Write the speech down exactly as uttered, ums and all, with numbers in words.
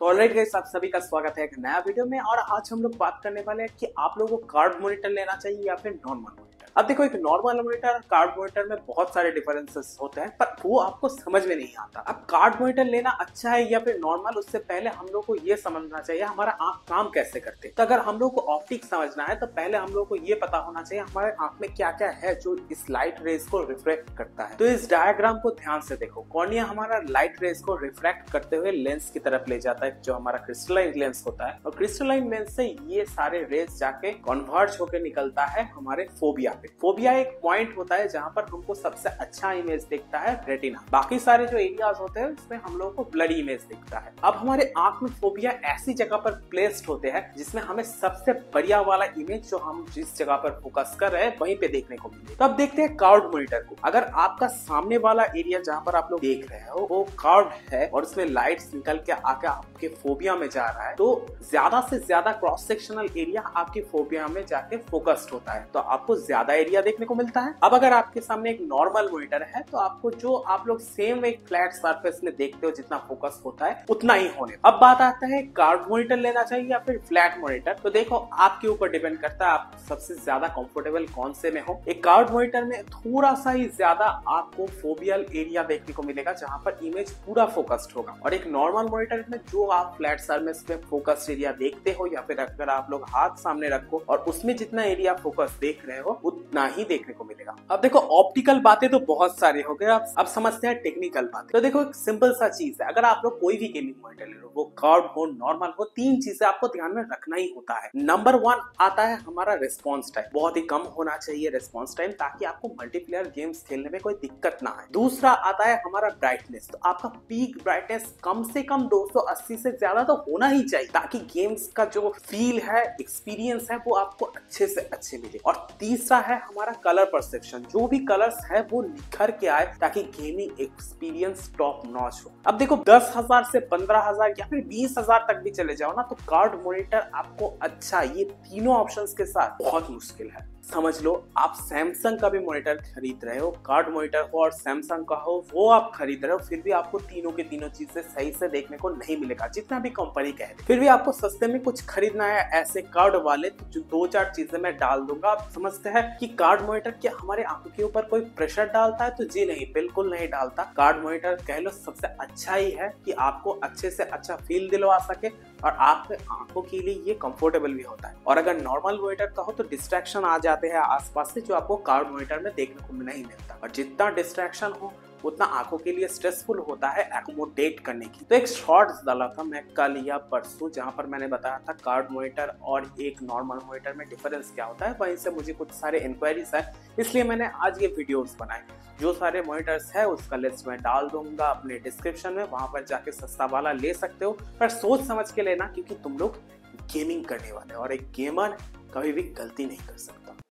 तो alright guys, आप सभी का स्वागत है एक नया वीडियो में। और आज हम लोग बात करने वाले हैं कि आप लोगों को कार्ड मॉनिटर लेना चाहिए या फिर नॉर्मल मॉनिटर। अब देखो, एक नॉर्मल मॉनिटर और कार्ड मॉनिटर में बहुत सारे डिफरेंसेस होते हैं, पर वो आपको समझ में नहीं आता। अब कार्ड मॉनिटर लेना अच्छा है या फिर नॉर्मल, उससे पहले हम लोग को ये समझना चाहिए हमारा आंख काम कैसे करते हैं। तो अगर हम लोग को ऑप्टिक समझना है तो पहले हम लोग को ये पता होना चाहिए हमारे आंख में क्या क्या है जो इस लाइट रेज को रिफ्लेक्ट करता है। तो इस डायग्राम को ध्यान से देखो। कॉर्निया हमारा लाइट रेज को रिफ्लेक्ट करते हुए लेंस की तरफ ले जाता है, जो हमारा क्रिस्टलाइन लेंस होता है, और क्रिस्टलाइन लेंस से ये सारे रेज जाके कन्वर्ज होकर निकलता है हमारे फोबिया पे। फोबिया एक पॉइंट होता है जहां पर हमको सबसे अच्छा इमेज दिखता है, रेटिना। बाकी सारे जो एरियाज होते हैं उसमें हम लोग को ब्लडी इमेज दिखता है। अब हमारे आंख में फोबिया ऐसी जगह पर प्लेस्ड होते हैं जिसमें हमें सबसे बढ़िया वाला इमेज जो हम जिस जगह पर फोकस कर रहे हैं वहीं पे देखने को मिले। तो अब देखते हैं कार्ड मॉनिटर को। अगर आपका सामने वाला एरिया जहां पर आप लोग देख रहे हो वो कार्ड है और उसमें लाइट्स निकल के आके आपके फोबिया में जा रहा है, तो ज्यादा से ज्यादा क्रॉस सेक्शनल एरिया आपके फोबिया में जाके फोकस्ड होता है, तो आपको ज्यादा एरिया देखने को मिलता है। अब अगर आपके सामने एक नॉर्मल मॉनिटर है तो आपको जो आप लोग सेम एक फ्लैट सरफेस में देखते हो जितना फोकस होता है उतना ही होने। अब बात आता है कार्ड मॉनिटर लेना चाहिए या फिर फ्लैट मॉनिटर। तो देखो, आपके ऊपर डिपेंड करता है आप सबसे ज्यादा कंफर्टेबल कौन से में हो। एक कार्ड मॉनिटर में थोड़ा सा ही ज्यादा आपको फोबियल एरिया देखने को मिलेगा जहां पर इमेज पूरा फोकस्ड होगा, और एक नॉर्मल मॉनिटर में जो आप फ्लैट सरफेस पे फोकस्ड एरिया देखते हो या फिर अगर आप लोग हाथ सामने रखो और उसमें जितना एरिया फोकस देख रहे हो उतना ही देखने को मिलेगा। अब देखो, ऑप्टिकल बातें तो बहुत सारी हो गए, अब अब समझते हैं टेक्निकल बातें। तो देखो, एक सिंपल सा चीज है, अगर आप लोग कोई भी गेमिंग मॉनिटर ले लो, वो कार्ड हो नॉर्मल हो, तीन चीजें आपको ध्यान में रखना ही होता है। नंबर वन आता है हमारा रिस्पॉन्स टाइम। बहुत ही कम होना चाहिए रिस्पॉन्स टाइम, ताकि आपको मल्टीप्लेयर गेम्स खेलने में कोई दिक्कत ना आए। दूसरा आता है हमारा ब्राइटनेस। तो आपका पीक ब्राइटनेस कम से कम दो सौ अस्सी से ज्यादा तो होना ही चाहिए, ताकि गेम्स का जो फील है, एक्सपीरियंस है, वो आपको अच्छे से अच्छे मिले। और तीसरा है हमारा कलर परसेप्शन। जो भी कलर्स है वो निखर के आए ताकि गेमिंग एक्सपीरियंस टॉप नॉच हो। अब देखो, दस हजार से पंद्रह हजार या फिर बीस हजार तक भी चले जाओ ना, तो कार्ड मॉनिटर आपको अच्छा, ये तीनों ऑप्शंस के साथ बहुत मुश्किल है। समझ लो, आप सैमसंग का भी मॉनिटर खरीद रहे हो, कार्ड मॉनिटर हो और सैमसंग का हो, वो आप खरीद रहे हो, फिर भी आपको तीनों के तीनों चीजें सही से देखने को नहीं मिलेगा, जितना भी कंपनी कहे। फिर भी आपको सस्ते में कुछ खरीदना है ऐसे कार्ड वाले, तो जो दो चार चीजें मैं डाल दूंगा। आप समझते हैं कि कार्ड मॉनिटर क्या हमारे आंखों के ऊपर कोई प्रेशर डालता है? तो जी नहीं, बिल्कुल नहीं डालता। कार्ड मॉनिटर कह लो सबसे अच्छा ही है कि आपको अच्छे से अच्छा फील दिलवा सके और आपके आंखों के लिए ये कंफर्टेबल भी होता है। और अगर नॉर्मल मॉनिटर का हो तो डिस्ट्रैक्शन आ जाते हैं आसपास से, जो आपको कार्ड मॉनिटर में देखने को नहीं मिलता, और जितना डिस्ट्रैक्शन हो उतना आंखों के लिए स्ट्रेसफुल होता है एकोमोडेट करने की। तो एक शॉर्ट्स डाला था मैं कल या परसों, जहां पर मैंने बताया था कार्ड मॉनिटर और एक नॉर्मल मॉनिटर में डिफरेंस क्या होता है। वहीं से मुझे कुछ सारे इंक्वायरीज है, इसलिए मैंने आज ये वीडियोस बनाए। जो सारे मॉनिटर्स है उसका लिस्ट मैं डाल दूंगा अपने डिस्क्रिप्शन में, वहां पर जाके सस्ता वाला ले सकते हो, पर सोच समझ के लेना, क्योंकि तुम लोग गेमिंग करने वाले हो और एक गेमर कभी भी गलती नहीं कर सकता।